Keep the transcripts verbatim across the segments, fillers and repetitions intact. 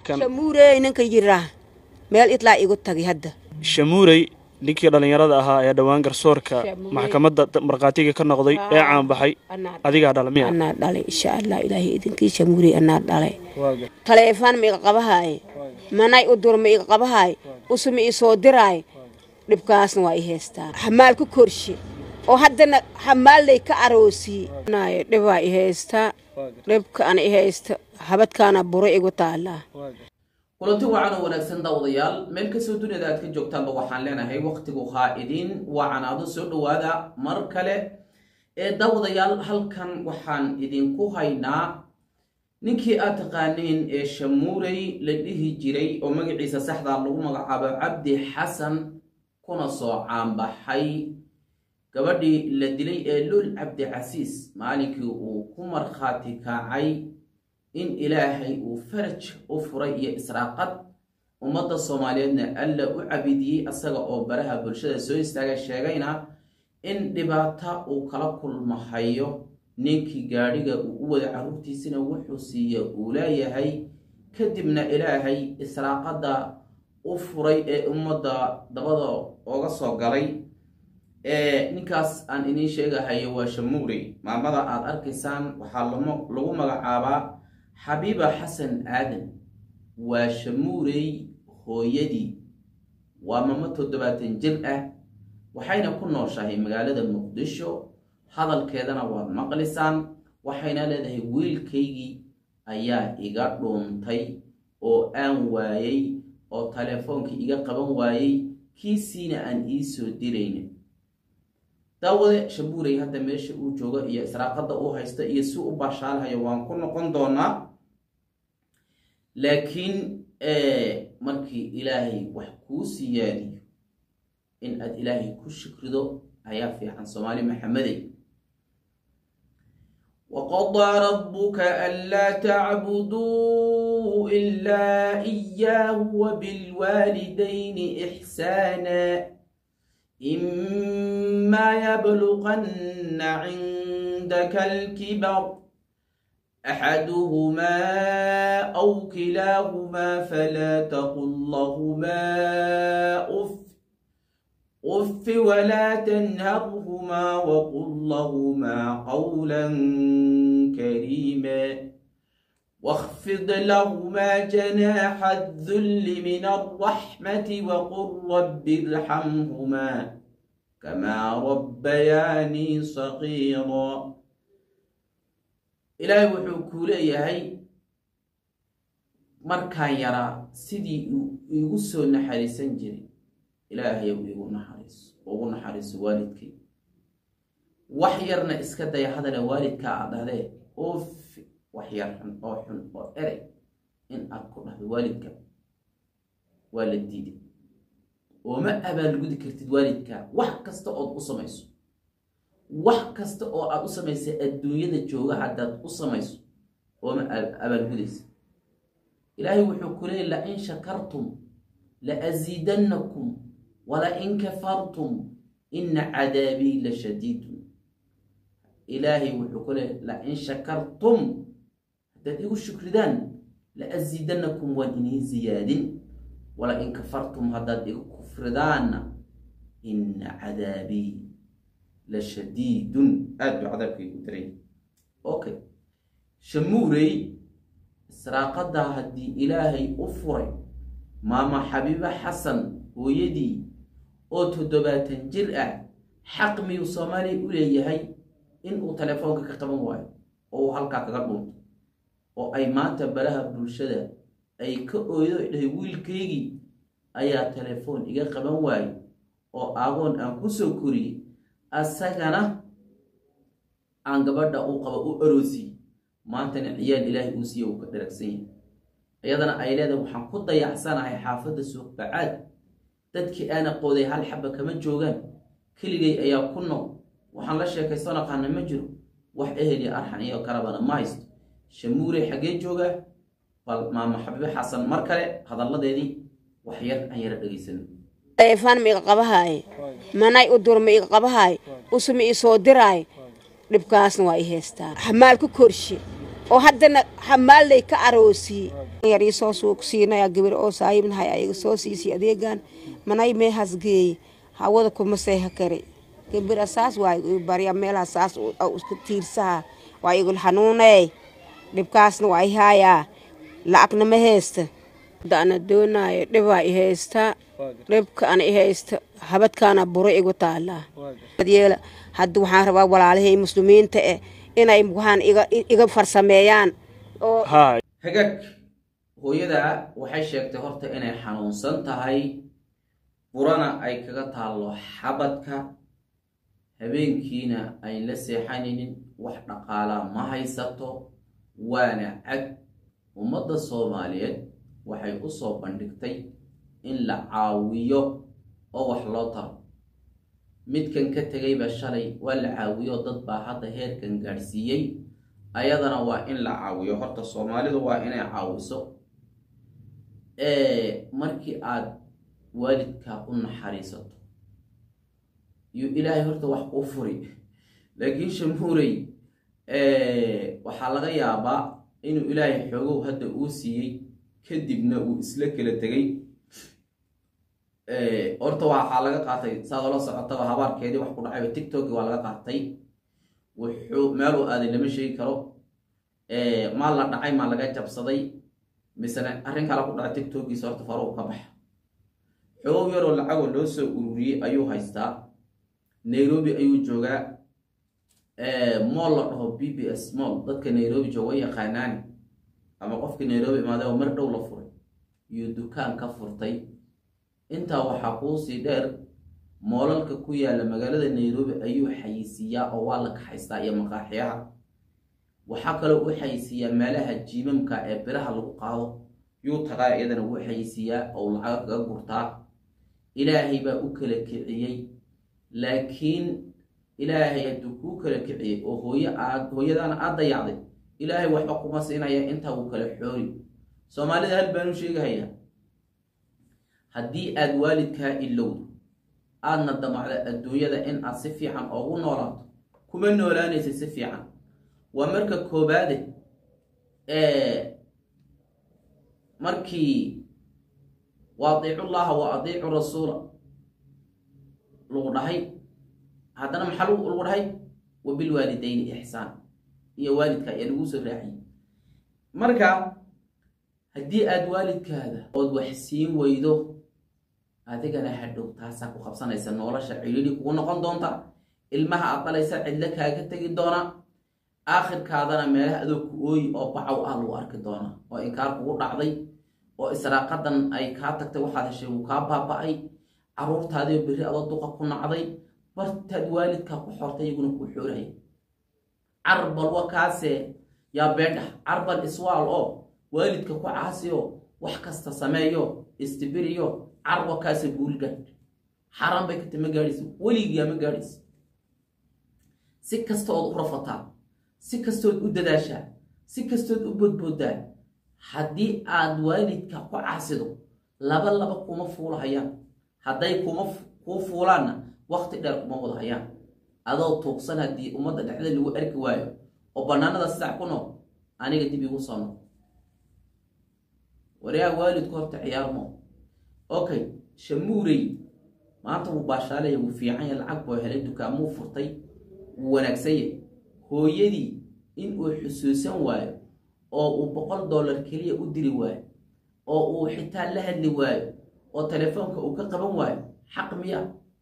شموري إنك يجرا مال إطلع يقول تجي هدا شموري ninkii dhalinyarada ahaa ee dhawaan garsoorka maxkamadda marqaatiga ka noqday ee caan baxay adiga dhalmiya ana dhalay insha Allah ilaahi idinkii shamuuri ana dhalay taleefan mi qabahay manay u durmay qabahay usmi soo diray dibkaasna waa i heestaa xamaal ku korshi oo haddana xamaal lay ka aroosi naay dhibaa i heestaa dibka aan i heesta habadkaana buro igu taala kulanti wacan oo wanaagsan daawadayaal meel ka soo dunida aad ka joogtaan waxaan leenahay waqtigu qaa'idin wacanaado soo dhawaada mar kale ee daawadayaal halkan waxaan idinku haynaa ninkii aad taqaaneen ee shamuurey la dhihi jiray oo magaciisa saxda lagu magacaabo Cabdi Xasan kuna soo caan baxay gabadhii la dilay ee Lul Cabdi Casiis maalinkii uu ku marxaati kacay in ilaahay uu faraj u furay iyo israaqad ummadda Soomaaliyeedna alla u cabidiyay asaga oo baraha bulshada soo istaagay sheegayna in dhibaato uu kala kulmahayo ninkii gaadhiga uu u wada carruurtiisina wuxuu siiyay uu leeyahay kadibna ilaahay israaqada u furay ee ummadda dabada ooga soo galay ee ninkaas aan inii sheegahayo waa Shamuurey maamada aad arkaysaan waxaa lagu magacaabaa حبيبة حسن آدم وشموري هويدي ومامته دباتن جرأة وحين كنا شاهي مقالة مقدشو هذا الكيدنا والمقلسان وحين لديه ويل كيجي أيا إيقا رونتي أو آن وايي أو تليفون كي إيقا قبان وايي كي سينا أن إيسو ديرين داوده شموري هذا ماشي uu jooga iyo israaqada uu haysta iyo si u baashaalahay waan ku noqon doonaa laakiin ee markii ilaahay wax ku siyaadiyo in aad ilaahay ku shukrido ayaa fiican Soomaali Maxameday وقضى ربك ألا تعبدوا إلا إياه وبالوالدين إحسانا إما يبلغن عندك الكبر أحدهما أو كلاهما فلا تقل لهما أف أف ولا تنهرهما وقل لهما قولا كريما واخفض لهما جناح الذل من الرحمة وقل رب ارحمهما كما ربياني صغيرا إلهي وحكو ليهي مركان يرى سيدي يغسو نحريسان جري إلهي يغو نحريس وغو نحريس والدك وحيرنا اسكدا يحضر والدك عدده أوف وحيرحن أو حن أو إري إن أكون هذا والدك والدي وما أبى الجود كرتد والدك وح كستأود أصميس وح كستأود أصميس الدنيا الجوجة حتى أصميس وما أبى الجودس إلهي وحكوني لئن شكرتم لأزيدنكم ولئن كفرتم إن عذابي لشديد إلهي وحكوني لئن شكرتم تدعوا الشكر دان لأزيدنكم وإنه زياد ولئن كفرتم هذا كفر دان إن عذابي لشديد أدعو عذابك يقولي أوكي شموري سراقة هدي إلهي أفري ماما حبيبة حسن ويدي أوتو دبات جرأة حقمي وصومالي أولي هاي إن أو تلفونك كقبان واي أو هلكا كقبان oo ay maanta baraha bulshada ay ka ooydo ilaahay wiilkeegi ayaa telefoon iga qaban waay oo aagoon aan ku soo koriye asagana aan gabadha uu qabo u aroosi maanta ciyaal ilaahay uu siiyo ka daragsan ayadana ay leedahay waxaan ku dayacsanahay xaafada suuq bacaad dadkii aana qooday hal xabba kama joogan kiligay ayaa ku nool waxaan la sheekaysana qana ma jiro wax eheli arxan iyo karabana ma haysto شموري حقين جوجا بل ما محبوب حسن مركله هذا الله ديدي وحير أير دقيسن تليفون مي قبهاي مناي أدور مي قبهاي وسمي صودراي دبكاسن waa i heestaa xamaal ku korshi oo haddana xamaalay ka aroosi yar ii soo suuq siinaya gabar oo saaxiibnahay ayaga soo siisay adeegan manay mee hasgeey hawada kuma seeha kare gabar asaas waay bariya meel asaas oo isku tiirsaa waa igu xanuunay dhibkaasna waa ihaya lacagna ma haysta dana doonay dhibaa i haysta dhibka ana i haysta habadkaana buro igu taala yeela hadda waxaan rabaa walaalahay muslimiinta eh inay waxaan iga iga farsameeyaan oo hagaag hooyada waxay sheegtay horta inay xanuunsan tahay burana ay kaga taalo xabadka habeenkiina ay la seexanaynin wax dhaqaala ma haysato waana cad ummadda Soomaaliyeed waxay u soo bandhigtay in la caawiyo oo wax loo taro midkan ka tagay ba shalay waa la caawiyo dad baa hadda heerkan gaarsiiyay ayadana waa in la caawiyo horta Soomaalidu waa inay caawiso ee markii aad waalidka u naxariisato iyo ilaahay horta wax u furi laakiin shamuuray ee waxa laga yaabaa inuu ilaahay xogow hadda uu siiyay kadibna uu isla kala tagay ee horta waxa laga qaatay saad la socotaba habarkeedii wax ku dhacay TikTok waa laga qaatay wuxuu meel uu aaday lama sheegi karo ee ma la dhacay ma laga jabsaday misana arrin kala ku dhacay TikTok iyo horta faro ka bax xogow yar oo lacag loo soo ururiyay ayuu haystaa Nairobi ayuu joogaa ee mall la dhaho B B S mall dadka Nairobi jooga yaqaanaan ama qofka Nairobi maadaama oo mar dhow la furay iyo dukaan ka furtay inta waxa ku sii dheer moolalka ku yaala magaalada Nairobi ayuu xayisiyaa oo waa la ka haystaa iyo maqaaxiyaha waxa kale uu xayisiyaa meelaha jiimamka ee biraha lagu qaado yuu tagaa iyadana uu xayisiyaa oo lacag kaga gurtaa ilaahay baa u kala kiciyay laakiin ilaahay hadduu ku kala kiciyay oo hooyo aad hooyadana aad dayacday ilaahay waxba kuma siinaya inta uu kala xoori Soomaalida hal baan u sheegayaa haddii aad waalidka ilowdo aadna damacda adduunyada in aad si fiican ugu noolaato kuma noolaanaysid si fiican waa marka koobaade ee markii waadiicu Allah wa adiicu rasuula lagu dhahay haddana maxaa lagu dhahay wabil waalidayni ihsaan iyo waalidka ay lagu soo raaciyay marka haddii aad waalidkaada oo wax siin weydo adigana hadhow taasa ku qabsanaysa nolosha ciliili kugu noqon doonta ilmaha aqalaysa cidla kaaga tagi doona aakhirkaadana meelaha adoo ku ooyi oo bacaw ah lagu arki doona oo inkaar kugu dhacday oo israaqadan ay ka tagtay waxaad heshay uu ka baaba'ay caruurtaadii biri adoo duqa ku nacday bartaad waalidka ku xortay iguna ku xooray arbal wakaase ya beedha arbal iswaal oo waalidka ku caasiyo wax kasta sameeyo istibiriyo arwa kaase guulga xaram bay ka timo gaadhiso waligiya ma gaadhiso si kasta oo u rafataa si kasta oo u dadaashaa si kasta oo u bodboodaa haddii aad waalidka ku caasido laba laba kuma fuulahayaan hadday kuma ku fuulaana waqti dheer kuma wada hayaan adoo tuugsan haddii ummadda dhexda lagu arki waayo oo banaanada sax ku nool aniga dib igu soo nool wariyaa waalidku horta ciyaarmo okay shamuurey maanta uu baashaalay uu fiican yahay lacag boo helay dukaamo furtay uu wanaagsan yahay hooyadii in uu xusuusan waayo oo uu boqol dollar kaliya u diri waayo oo uu xitaa la hadli waayo oo telefoonka uu ka qaban waayo xaq miya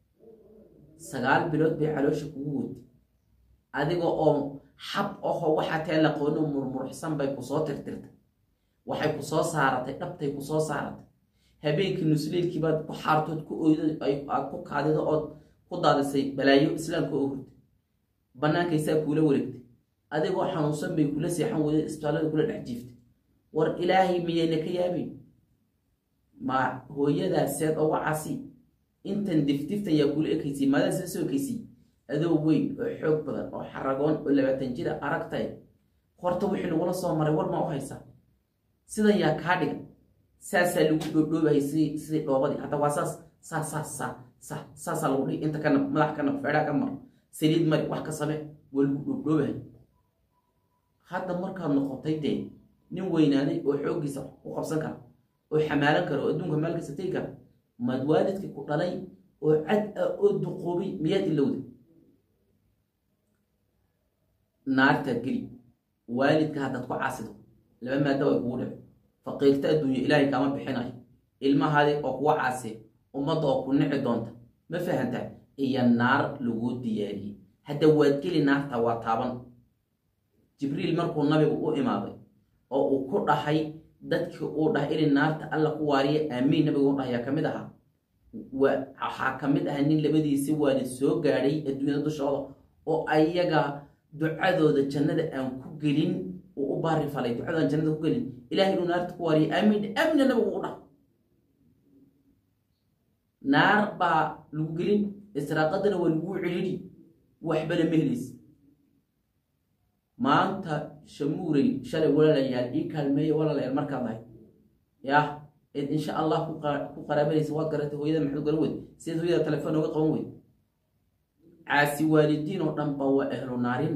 sagaal bilood bay caloosha kugu wadi adiga oo xab oo waxa taa la qono murmurxsan bay ku soo tirtirtay waxay ku soo saaratay dhabtay ku soo saaratay habeenkii nusleelkii baad ku xaartood ku ooydo ay aad ku kaadido oo ku daadisay balaayo islaamka oo hurtay banaankiisa kula wareegtay adigoo xanuunsan bay kula seexan wada isbitaalada kula dhex jiiftay war ilaahay miyayna ka yaabin ma hooyada seed oo wacasi intan diftiftan yaa kula ekaysi maadaama soo ekaysi adoo weyn oo xoog badan oo xaragoon oo labaatan jir aragtay horta wixii lagu soo maray war ma u haysaa sidan yaa ka dhig saasa lagu dhoobay si si dhoobadi hada waa saas saas saas saas saas lagu dhig inta kana madax kana feedha ka mar saliid mar wax ka samee wal dhoobay hadda markaad noqotay dee nin weynaaday oo xooggiisa u qabsan kara oo xamaalan kara oo adduunka maalkiisa tegi kara maad waalidkii ku dhalay oo cad ah oo duqoobay miyaad ilowday naarta geli waalidka haddaad ku caasido laba maada way kugu dhici faqiirta adduunya ilaahay kama bixinayo ilmahaadi oo kuwa caasi ummadda oo ku nici doonta ma fahantaa iyo naar lagu diyaariyey hadda waad geli naarta waa taaban jibriil markuu nabigu u imaaday oo uu ku dhahay dadkii uu dhahay inay naarta alla ku waariye aamiin nabigu u dhahayaa ka mid aha waxaa ka mid aha nin labadiisi waalid soo gaadhay adduunyada dushooda oo ayaga ducadooda jannada aan ku gelin uu u baari falay ducada aan jannada ku gelin ilaahay inuu naarta ku waariye aamiin aamiin nabigu u dhahay naar baa lagu gelin israaqadana waa lagu celini waxbana mehlis maanta shamuurey shalay walaalayaal ii kaalmeeya walaalayaal markaad ahay yah id insha allah ku qaraabanaysa waad garatay hooyada maxaad garan weyd sidaad hooyada telefoon uga qaban weyd caasi waalidiin oo dhan ba waa ahlu naarin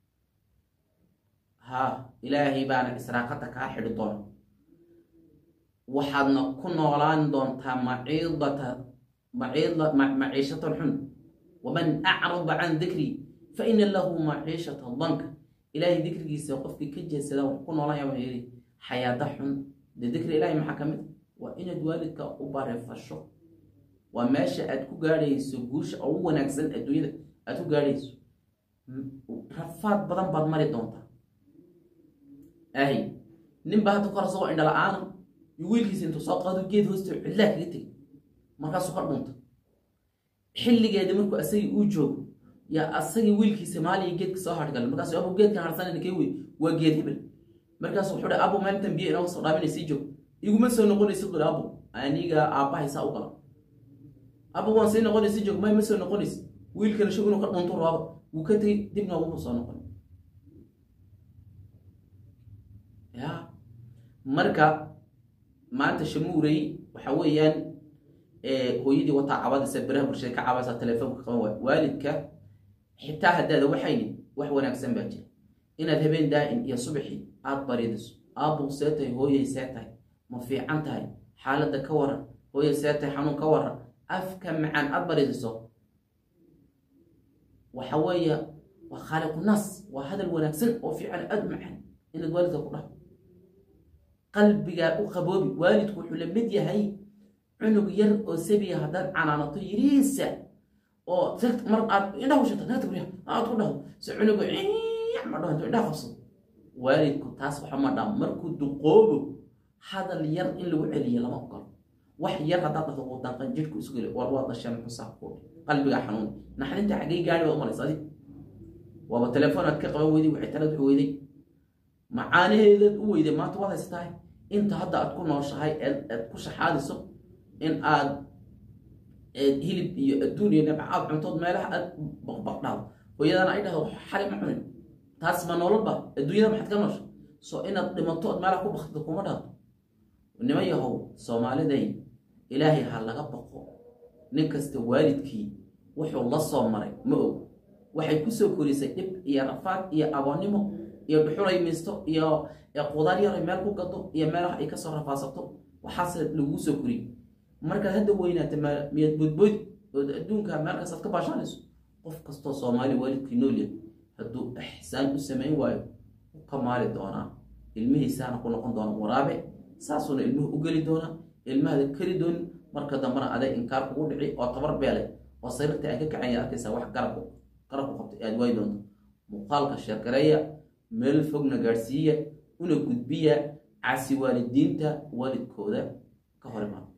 ha ilaahay baana israaqada kaa xidhi doona waxaadna ku noolaan doontaa maciidata maciida maciishatan xun waman acrada can dikri fa ina lahu maciishata danka ilaahay dikrigiisa qofkii ka jeedsada wax ku noolaan yaa yiri xayaata xun de dikri ilaahay maxaa ka mid waa inaad waalidka u bareefasho waa meesha aad ku gaadhayso guusha ugu wanaagsan adduunyada aad ku gaadhayso rafaad badan baad mari doontaa ahay nin baa hadda kor asagoo indha la-aana wiilkiisa intuu soo qaado geed hoosta cidlaa kaga tegay markaasuu ka dhunta xilligeeda markuu asagii uu joogo yaa asagii wiilkiisa maaliya geedka soo hargal markaasuu abu geedkan harsanayna kay wey waa geed hebel markaasuu wuxuu dhahay abu maalintan biyo inooga soo dhaaminay sii joog iguma soo noqonaysa dul abu aniga aabbahaysaa u gala abu waan sii noqonaysa joog may ma soo noqonaysa wiilkana shog inuu ka dhunto raaba wuu ka tegey dibna wuxuu soo noqon ya marka maanta shamuurey waxa weeyaan hooyadii wataa cabadaysa biraha bulshada ka cabaysa telefoonka qaban waay waalidka xitaa haddaada waxayni wax wanaagsan baa jira inaad habeen daa'in iyo subaxii aad baridiso aabuu see tahay hooyay see tahay ma fiican tahay xaaladda ka waran hooyay see tahay xanuun ka waran afka macaan aad baridiso waxa weeye waa khaaliqu naas waa hadal wanaagsan oo fiican aad macaan inaad waalidka ku dhaho qalbigaa u qaboobi waalidku wuxuu la mid yahay cunug yar oo sabiya haddaad canaanato yiriisa oo mar aad indhaha ushata naata guryaha aad ku dhahdo si cunugu ma dhaho intuu indhaha qabsado waalidku taas waxa ma dhaha markuu duqoobo hadal yar in lagu celiyo lama ogolo wax yar haddaad dhahdo uu danqan jidhku isu geli war waa dhashaan xusaa ku qalbigaa xanuun naxdinta xaggay gaadhi baad umalaysa adi waaba telefoon aad ka qaban weyday waxay talad weyday macaanaheedaad u weyday maanta waad haysataa inta hadda aad ku nooshahay aad ku shaxaadiso in aad hilib iyo adduun iyo nabcaad cuntood meelaha aad baqbaqdhaado hooyadana ay dhahdo xali ma cunin taas ma nololba adduunyada maxaad ka noosha soo inaad dhimato ood meelaha ku baktido kuma dhahdo nima yahow soomaaliday ilaahay ha laga baqo nin kasta waalidkii wuxuu la soo maray ma og waxay ku soo korisay dhib iyo rafaad iyo aboonnimo iyo dhuxulay misto iyo qudaar yar meel ku gado iyo meelaha ay ka soo rafaasato waxaase lagu soo koriyey markaad hadda weynaata miyaad boodboodi oo adduunka meel kastaad ka baashanayso qof kastoo soomaali waalidkii nool yahay hadduu ixsaan u samayn waayo u ka maali doonaa ilmihiisaana ku noqon doona waraabe saasuuna ilmuhu u geli doona ilmahada keli doonin marka dambana aday inkaar kugu dhici oo tabar beelay oo sariirta ay ka kacanya arkaysaa wax garabku garabku qabtay aad waayi doonto muuqaalka sheekareeya meel fogna gaadhsiiya una gudbiya caasi waalidiinta waalidkooda ka hor imaada